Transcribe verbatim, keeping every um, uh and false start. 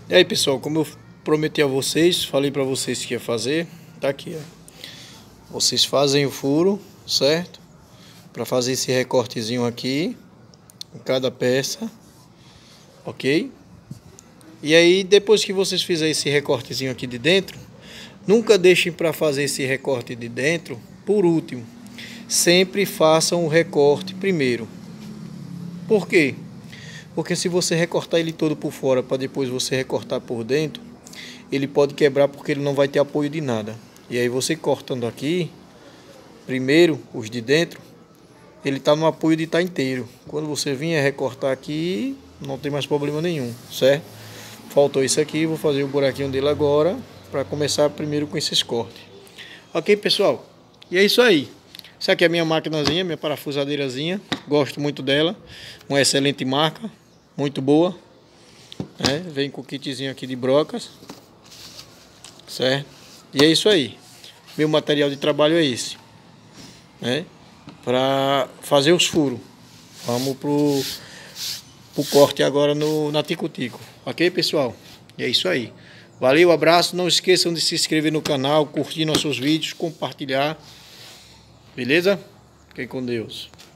E aí, pessoal, como eu prometi a vocês, falei para vocês que ia fazer, tá aqui, ó. Vocês fazem o furo, certo? Para fazer esse recortezinho aqui em cada peça, ok? E aí, depois que vocês fizerem esse recortezinho aqui de dentro, nunca deixem para fazer esse recorte de dentro por último. Sempre façam o recorte primeiro. Por quê? Porque se você recortar ele todo por fora para depois você recortar por dentro, ele pode quebrar porque ele não vai ter apoio de nada. E aí você cortando aqui, primeiro os de dentro, ele está no apoio de estar inteiro. Quando você vier recortar aqui, não tem mais problema nenhum, certo? Faltou isso aqui, vou fazer o buraquinho dele agora, para começar primeiro com esses cortes. Ok, pessoal? E é isso aí. Essa aqui é a minha maquinazinha, minha parafusadeirazinha. Gosto muito dela. Uma excelente marca. Muito boa. É, vem com o kitzinho aqui de brocas. Certo? E é isso aí. Meu material de trabalho é esse. Né? Para fazer os furos. Vamos pro, pro corte agora no, na tico-tico. Ok, pessoal? E é isso aí. Valeu, abraço. Não esqueçam de se inscrever no canal, curtir nossos vídeos, compartilhar. Beleza? Fiquem com Deus.